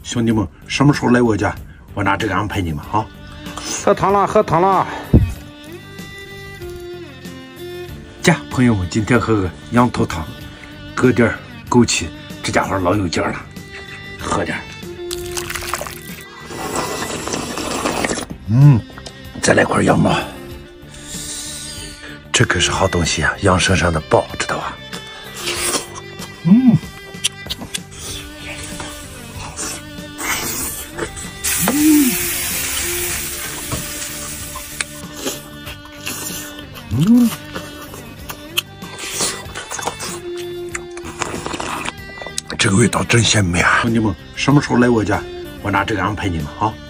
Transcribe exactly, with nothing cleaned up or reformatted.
兄弟们，什么时候来我家，我拿这个安排你们啊！ 喝汤了，喝汤了。 家朋友们，今天喝个羊头汤，搁点枸杞，这家伙老有劲儿了，喝点。嗯，再来块羊毛，这可是好东西啊，羊身上的宝，知道吧？嗯。 嗯，这个味道真鲜美啊！兄弟们，什么时候来我家，我拿这个安排你们啊！